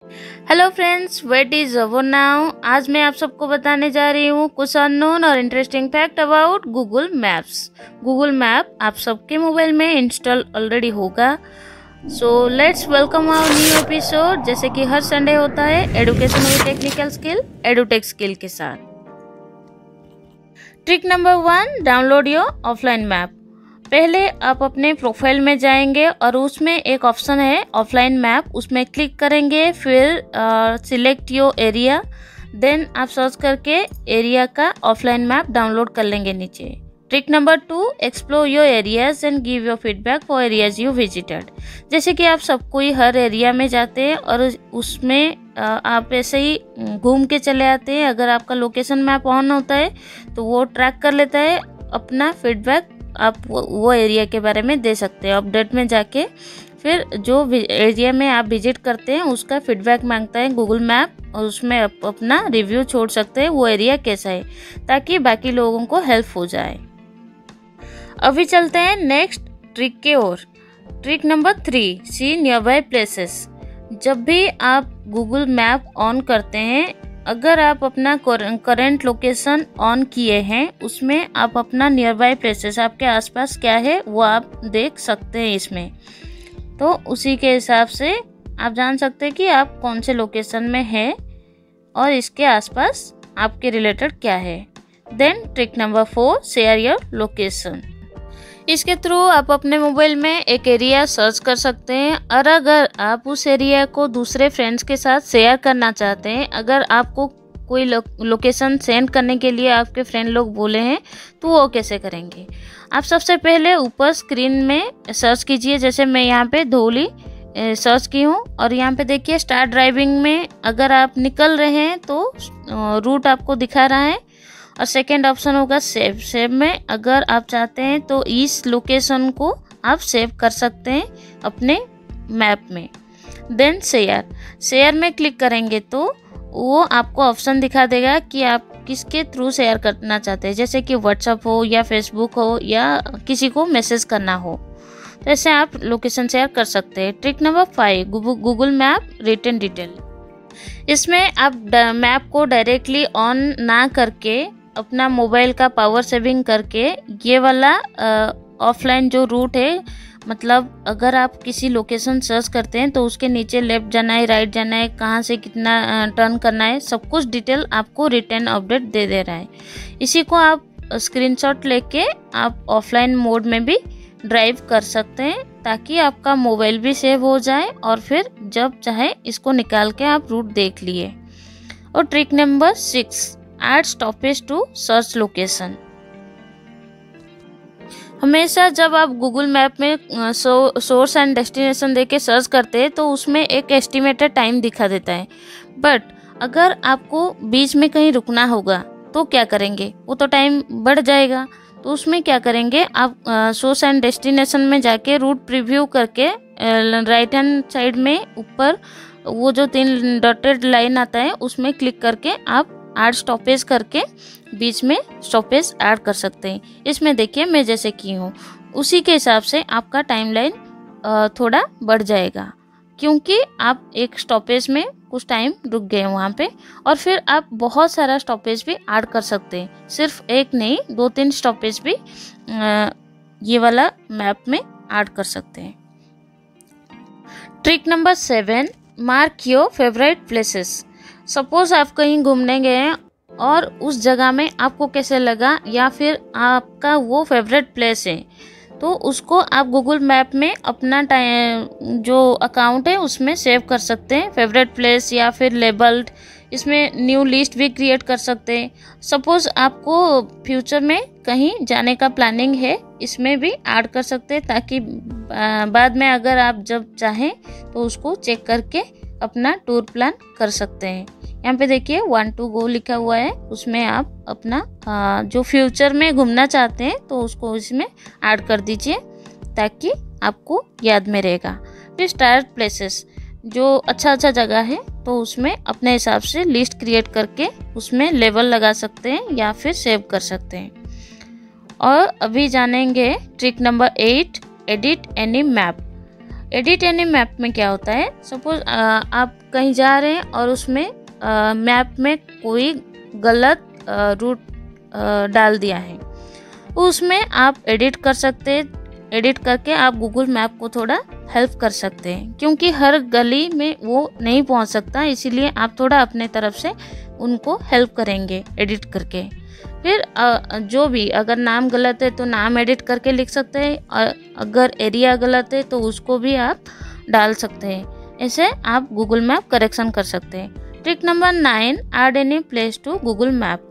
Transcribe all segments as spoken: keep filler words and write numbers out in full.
Hello friends, wait is over now. आज मैं आप सबको बताने जा रही हूँ कुछ अननोन और interesting fact about Google Maps. Google map आप सबके मोबाइल में इंस्टॉल ऑलरेडी होगा। So let's welcome our new episode. जैसे कि हर संडे होता है education with technical skill, edutech skill के साथ। Trick number one, download your offline map. पहले आप अपने प्रोफाइल में जाएंगे और उसमें एक ऑप्शन है ऑफलाइन मैप, उसमें क्लिक करेंगे। फिर सिलेक्ट योर एरिया, देन आप सर्च करके एरिया का ऑफलाइन मैप डाउनलोड कर लेंगे नीचे। Trick number two, explore your areas and give your feedback for areas you visited. जैसे कि आप सब कोई हर एरिया में जाते हैं और उसमें आप ऐसे ही घूम के चले आते हैं। अगर आपका लोकेशन मैप ऑन होता है तो वो ट्रैक कर लेता है, अपना फीडबैक आप वो एरिया के बारे में दे सकते हैं। अपडेट में जाके फिर जो एरिया में आप विजिट करते हैं उसका फीडबैक मांगता है गूगल मैप, और उसमें आप अपना रिव्यू छोड़ सकते हैं वो एरिया कैसा है, ताकि बाकी लोगों को हेल्प हो जाए। अभी चलते हैं नेक्स्ट ट्रिक के ओर। Trick number three, see near by places. जब भी आप गूगल मैप ऑन करते हैं, अगर आप अपना करंट लोकेशन ऑन किए हैं उसमें आप अपना नियर बाय प्लेसेस, आपके आसपास क्या है वो आप देख सकते हैं इसमें। तो उसी के हिसाब से आप जान सकते हैं कि आप कौन से लोकेशन में हैं और इसके आसपास आपके रिलेटेड क्या है। Then trick number four, share your location. इसके थ्रू आप अपने मोबाइल में एक एरिया सर्च कर सकते हैं, और अगर आप उस एरिया को दूसरे फ्रेंड्स के साथ शेयर करना चाहते हैं, अगर आपको कोई लो, लोकेशन सेंड करने के लिए आपके फ्रेंड लोग बोले हैं तो वो कैसे करेंगे। आप सबसे पहले ऊपर स्क्रीन में सर्च कीजिए। जैसे मैं यहाँ पे धौली सर्च की हूँ और यहाँ पे देखिए स्टार्ट ड्राइविंग में अगर आप निकल रहे हैं तो रूट आपको दिखा रहा है। और सेकेंड ऑप्शन होगा सेव। सेव में अगर आप चाहते हैं तो इस लोकेशन को आप सेव कर सकते हैं अपने मैप में। Then share. शेयर में क्लिक करेंगे तो वो आपको ऑप्शन दिखा देगा कि आप किसके थ्रू शेयर करना चाहते हैं, जैसे कि व्हाट्सएप हो या फेसबुक हो या किसी को मैसेज करना हो, तो ऐसे आप लोकेशन शेयर कर सकते हैं। Trick number five, Google map return detail. इसमें आप मैप को डायरेक्टली ऑन ना करके अपना मोबाइल का पावर सेविंग करके ये वाला ऑफलाइन जो रूट है, मतलब अगर आप किसी लोकेशन सर्च करते हैं तो उसके नीचे लेफ्ट जाना है, राइट जाना है, कहाँ से कितना टर्न करना है, सब कुछ डिटेल आपको रिटर्न अपडेट दे दे रहा है। इसी को आप स्क्रीनशॉट लेके आप ऑफलाइन मोड में भी ड्राइव कर सकते हैं, ताकि आपका मोबाइल भी सेव हो जाए और फिर जब चाहे इसको निकाल के आप रूट देख लिए। और trick number six, add stoppage to search location. हमेशा जब आप गूगल मैप में सोर्स एंड डेस्टिनेशन देके सर्च करते हैं तो उसमें एक एस्टिमेटेड टाइम दिखा देता है, बट अगर आपको बीच में कहीं रुकना होगा तो क्या करेंगे, वो तो टाइम बढ़ जाएगा। तो उसमें क्या करेंगे, आप सोर्स एंड डेस्टिनेशन में जाके रूट प्रीव्यू करके राइट हैंड साइड में ऊपर वो जो तीन डॉटेड लाइन आता है उसमें क्लिक करके आप ऐड स्टॉपेज करके बीच में स्टॉपेज ऐड कर सकते हैं। इसमें देखिए मैं जैसे की हूँ, उसी के हिसाब से आपका टाइमलाइन थोड़ा बढ़ जाएगा, क्योंकि आप एक स्टॉपेज में कुछ टाइम रुक गए वहाँ पे, और फिर आप बहुत सारा स्टॉपेज भी ऐड कर सकते हैं। सिर्फ एक नहीं, दो तीन स्टॉपेज भी ये वाला मैप में ऐड कर सकते हैं। Trick number seven, mark your favourite places. Suppose आप कहीं घूमने गए हैं और उस जगह में आपको कैसे लगा, या फिर आपका वो फेवरेट प्लेस है, तो उसको आप गूगल मैप में अपना टाइम जो अकाउंट है उसमें सेव कर सकते हैं, फेवरेट प्लेस या फिर लेबल्ड। इसमें न्यू लिस्ट भी क्रिएट कर सकते हैं। सपोज आपको फ्यूचर में कहीं जाने का प्लानिंग है, इसमें भी ऐड कर सकते हैं, ताकि बाद में अगर आप जब चाहें तो उसको चेक करके अपना टूर प्लान कर सकते हैं। यहाँ पे देखिए वन टू गो लिखा हुआ है, उसमें आप अपना आ, जो फ्यूचर में घूमना चाहते हैं तो उसको इसमें ऐड कर दीजिए, ताकि आपको याद में रहेगा। फिर स्टार्ट प्लेसेस, जो अच्छा अच्छा जगह है तो उसमें अपने हिसाब से लिस्ट क्रिएट करके उसमें लेबल लगा सकते हैं या फिर सेव कर सकते हैं। और अभी जानेंगे trick number eight, edit any map. Edit any map में क्या होता है, सपोज आप कहीं जा रहे हैं और उसमें मैप में कोई गलत रूट डाल दिया है, उसमें आप एडिट कर सकते हैं। एडिट करके आप गूगल मैप को थोड़ा हेल्प कर सकते हैं, क्योंकि हर गली में वो नहीं पहुंच सकता, इसीलिए आप थोड़ा अपने तरफ से उनको हेल्प करेंगे एडिट करके। फिर जो भी अगर नाम गलत है तो नाम एडिट करके लिख सकते हैं, और अगर एरिया गलत है तो उसको भी आप डाल सकते हैं। ऐसे आप गूगल मैप करेक्शन कर सकते हैं। Trick number nine, add any place to Google map.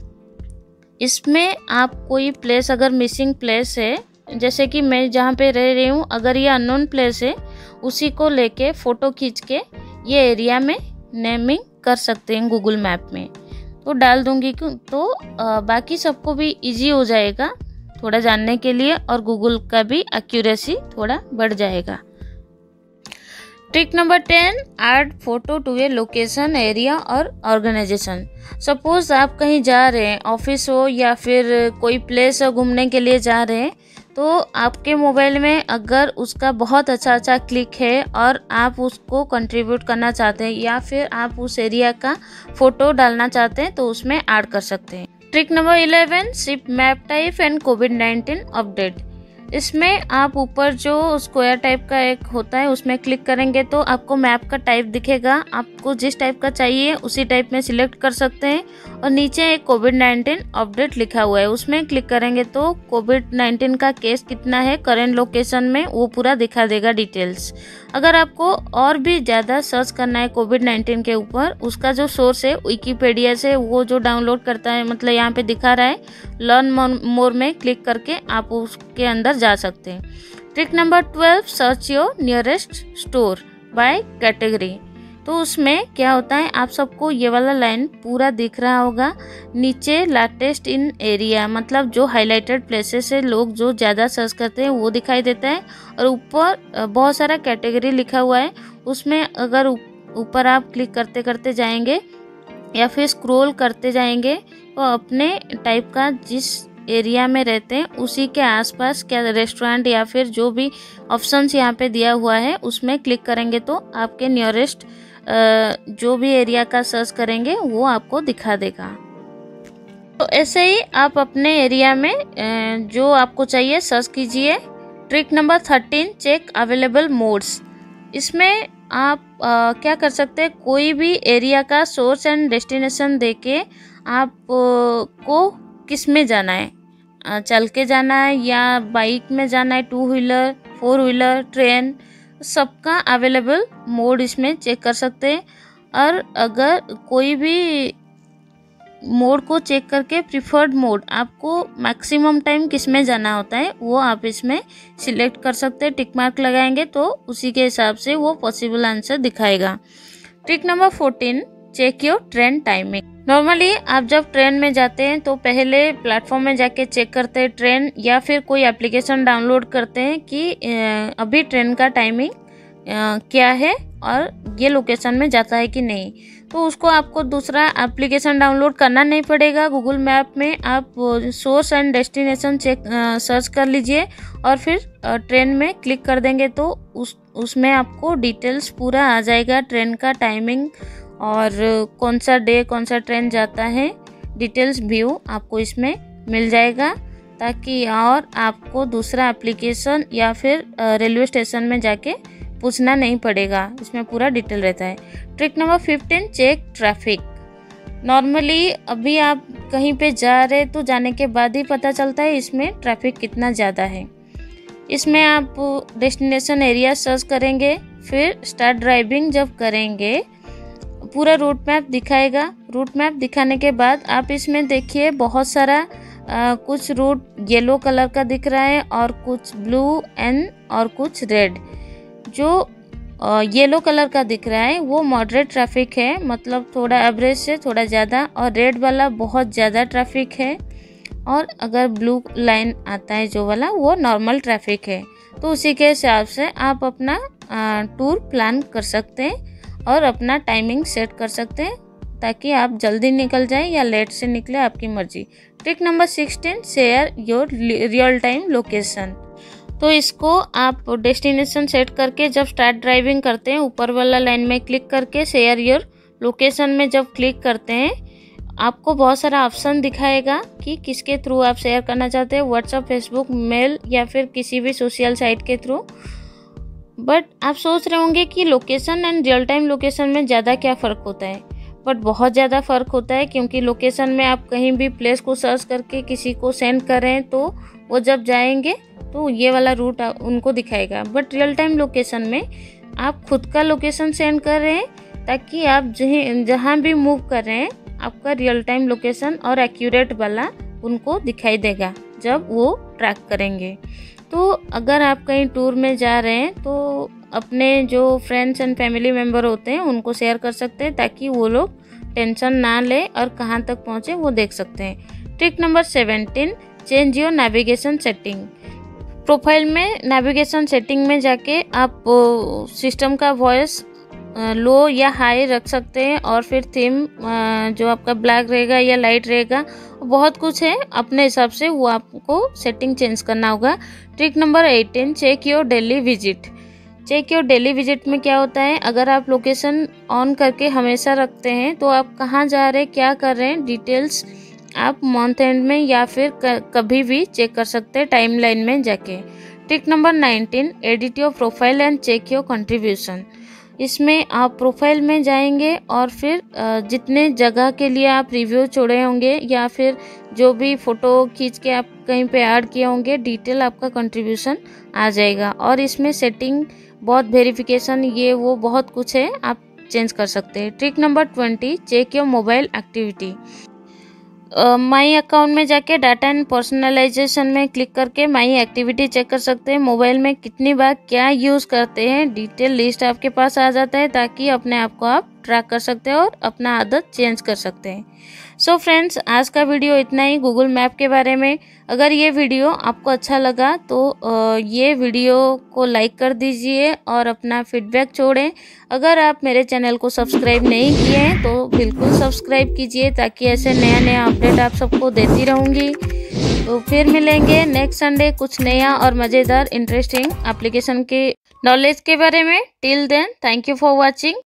इसमें आप कोई प्लेस, अगर मिसिंग प्लेस है, जैसे कि मैं जहाँ पे रह रही हूँ, अगर ये अननोन प्लेस है, उसी को लेके फ़ोटो खींच के ये एरिया में नेमिंग कर सकते हैं गूगल मैप में, तो डाल दूंगी। क्यों तो आ, बाकी सबको भी इजी हो जाएगा थोड़ा जानने के लिए, और गूगल का भी एक्यूरेसी थोड़ा बढ़ जाएगा। Trick number ten, add photo to a location, area और ऑर्गेनाइजेशन। सपोज आप कहीं जा रहे हैं, ऑफिस हो या फिर कोई प्लेस हो घूमने के लिए जा रहे हैं, तो आपके मोबाइल में अगर उसका बहुत अच्छा अच्छा क्लिक है और आप उसको कंट्रीब्यूट करना चाहते हैं, या फिर आप उस एरिया का फोटो डालना चाहते हैं, तो उसमें ऐड कर सकते हैं। Trick number eleven, ship map type and COVID nineteen update. इसमें आप ऊपर जो स्क्वायर टाइप का एक होता है उसमें क्लिक करेंगे तो आपको मैप का टाइप दिखेगा। आपको जिस टाइप का चाहिए उसी टाइप में सिलेक्ट कर सकते हैं, और नीचे एक कोविड नाइन्टीन अपडेट लिखा हुआ है, उसमें क्लिक करेंगे तो कोविड नाइन्टीन का केस कितना है करेंट लोकेशन में, वो पूरा दिखा देगा डिटेल्स। अगर आपको और भी ज़्यादा सर्च करना है कोविड नाइन्टीन के ऊपर, उसका जो सोर्स है विकिपीडिया से, वो जो डाउनलोड करता है, मतलब यहाँ पे दिखा रहा है लर्न मोर में क्लिक करके आप उसके अंदर जा सकते हैं। Trick number twelve, search your nearest store by category. तो उसमें क्या होता है, आप सबको ये वाला लाइन पूरा दिख रहा होगा, नीचे लेटेस्ट इन एरिया, मतलब जो हाईलाइटेड प्लेसेस है, लोग जो ज़्यादा सर्च करते हैं वो दिखाई देता है, और ऊपर बहुत सारा कैटेगरी लिखा हुआ है। उसमें अगर ऊपर आप क्लिक करते करते जाएंगे या फिर स्क्रॉल करते जाएंगे, तो अपने टाइप का जिस एरिया में रहते हैं उसी के आसपास क्या रेस्टोरेंट या फिर जो भी ऑप्शंस यहाँ पे दिया हुआ है उसमें क्लिक करेंगे तो आपके नियरेस्ट जो भी एरिया का सर्च करेंगे वो आपको दिखा देगा। तो ऐसे ही आप अपने एरिया में जो आपको चाहिए सर्च कीजिए। Trick number thirteen, check available modes. इसमें आप आ, क्या कर सकते हैं, कोई भी एरिया का सोर्स एंड डेस्टिनेशन देके आप आ, को किस में जाना है, आ, चल के जाना है या बाइक में जाना है, two wheeler, four wheeler, train, सबका अवेलेबल मोड इसमें चेक कर सकते हैं। और अगर कोई भी मोड को चेक करके प्रिफर्ड मोड, आपको मैक्सिमम टाइम किस में जाना होता है वो आप इसमें सिलेक्ट कर सकते हैं। टिक मार्क लगाएंगे तो उसी के हिसाब से वो पॉसिबल आंसर दिखाएगा। Trick number fourteen, check your train timing. Normally आप जब ट्रेन में जाते हैं तो पहले प्लेटफॉर्म में जाके चेक करते हैं ट्रेन, या फिर कोई एप्लीकेशन डाउनलोड करते हैं कि अभी ट्रेन का टाइमिंग क्या है और ये लोकेशन में जाता है कि नहीं। तो उसको आपको दूसरा एप्लीकेशन डाउनलोड करना नहीं पड़ेगा। गूगल मैप में आप source and destination check search कर लीजिए और फिर ट्रेन में क्लिक कर देंगे तो उस उसमें आपको डिटेल्स पूरा आ जाएगा, ट्रेन का टाइमिंग और कौन सा डे कौन सा ट्रेन जाता है, डिटेल्स व्यू आपको इसमें मिल जाएगा, ताकि और आपको दूसरा एप्लीकेशन या फिर रेलवे स्टेशन में जाके पूछना नहीं पड़ेगा, इसमें पूरा डिटेल रहता है। Trick number fifteen, check traffic. Normally अभी आप कहीं पे जा रहे तो जाने के बाद ही पता चलता है इसमें ट्रैफिक कितना ज़्यादा है। इसमें आप डेस्टिनेशन एरिया सर्च करेंगे, फिर स्टार्ट ड्राइविंग जब करेंगे पूरा रूट मैप दिखाएगा। रूट मैप दिखाने के बाद आप इसमें देखिए बहुत सारा आ, कुछ रूट येलो कलर का दिख रहा है और कुछ ब्लू एंड और कुछ रेड। जो येलो कलर का दिख रहा है वो मॉडरेट ट्रैफिक है, मतलब थोड़ा एवरेज से थोड़ा ज़्यादा, और रेड वाला बहुत ज़्यादा ट्रैफिक है, और अगर ब्लू लाइन आता है जो वाला वो नॉर्मल ट्रैफिक है। तो उसी के हिसाब से आप अपना आ, टूर प्लान कर सकते हैं और अपना टाइमिंग सेट कर सकते हैं ताकि आप जल्दी निकल जाएं या लेट से निकले, आपकी मर्जी। Trick number sixteen, share your real time location. तो इसको आप डेस्टिनेशन सेट करके जब स्टार्ट ड्राइविंग करते हैं, ऊपर वाला लाइन में क्लिक करके शेयर योर लोकेशन में जब क्लिक करते हैं, आपको बहुत सारा ऑप्शन दिखाएगा कि किसके थ्रू आप शेयर करना चाहते हैं, व्हाट्सएप, फेसबुक, मेल या फिर किसी भी सोशल साइट के थ्रू। बट आप सोच रहे होंगे कि location and real time location में ज़्यादा क्या फ़र्क होता है। बट बहुत ज़्यादा फ़र्क होता है, क्योंकि लोकेशन में आप कहीं भी प्लेस को सर्च करके किसी को सेंड कर रहे हैं तो वो जब जाएंगे तो ये वाला रूट उनको दिखाएगा। बट रियल टाइम लोकेशन में आप खुद का लोकेशन सेंड कर रहे हैं ताकि आप जहीं जहाँ भी मूव कर रहे हैं आपका रियल टाइम लोकेशन और एक्यूरेट वाला उनको दिखाई देगा जब वो ट्रैक करेंगे। तो अगर आप कहीं टूर में जा रहे हैं तो अपने जो फ्रेंड्स एंड फैमिली मेम्बर होते हैं उनको शेयर कर सकते हैं ताकि वो लोग टेंशन ना ले और कहाँ तक पहुँचे वो देख सकते हैं। Trick number seventeen, change your navigation setting. Profile में नेविगेशन सेटिंग में जाके आप सिस्टम का वॉइस लो या हाई रख सकते हैं और फिर थीम जो आपका ब्लैक रहेगा या लाइट रहेगा, बहुत कुछ है, अपने हिसाब से वो आपको सेटिंग चेंज करना होगा। Trick number eighteen, check your daily visit. Check your daily visit में क्या होता है, अगर आप लोकेशन ऑन करके हमेशा रखते हैं तो आप कहाँ जा रहे हैं, क्या कर रहे हैं, डिटेल्स आप मंथ एंड में या फिर कभी भी चेक कर सकते हैं टाइम लाइन में जाके। Trick number nineteen, edit your profile and check your contribution. इसमें आप प्रोफाइल में जाएंगे और फिर जितने जगह के लिए आप रिव्यू छोड़े होंगे या फिर जो भी फ़ोटो खींच के आप कहीं पे ऐड किए होंगे, डिटेल आपका कंट्रीब्यूशन आ जाएगा। और इसमें सेटिंग बहुत वेरिफिकेशन ये वो बहुत कुछ है, आप चेंज कर सकते हैं। Trick number twenty, check your mobile activity. My account में जाके डाटा एंड पर्सनलाइजेशन में क्लिक करके माई एक्टिविटी चेक कर सकते हैं। मोबाइल में कितनी बार क्या यूज़ करते हैं डिटेल लिस्ट आपके पास आ जाता है ताकि अपने आप को आप ट्रैक कर सकते हैं और अपना आदत चेंज कर सकते हैं। सो so फ्रेंड्स, आज का वीडियो इतना ही गूगल मैप के बारे में। अगर ये वीडियो आपको अच्छा लगा तो ये वीडियो को लाइक कर दीजिए और अपना फीडबैक छोड़ें। अगर आप मेरे चैनल को सब्सक्राइब नहीं किए हैं तो बिल्कुल सब्सक्राइब कीजिए ताकि ऐसे नया नया अपडेट आप सबको देती रहूँगी। तो फिर मिलेंगे नेक्स्ट संडे कुछ नया और मज़ेदार इंटरेस्टिंग एप्लीकेशन के नॉलेज के बारे में। Till then, thank you for watching.